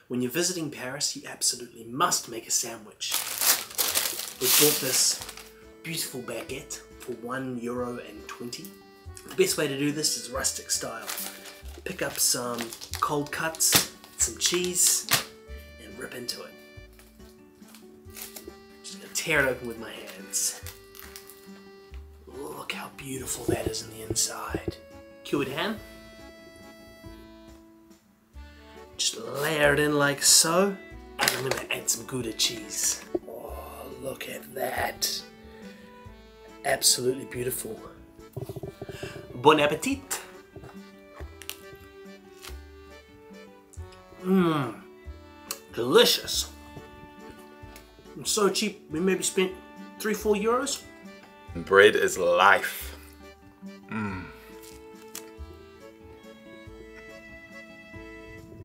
When you're visiting Paris, you absolutely must make a sandwich. We bought this beautiful baguette for €1.20. The best way to do this is rustic style. Pick up some cold cuts, some cheese, and rip into it. Just gonna tear it open with my hands. Look how beautiful that is on the inside. Cured ham. Just layer it in like so. And I'm gonna add some Gouda cheese. Oh, look at that. Absolutely beautiful. Bon appetit. Mmm. Delicious. And so cheap, we maybe spent €3-4. Bread is life.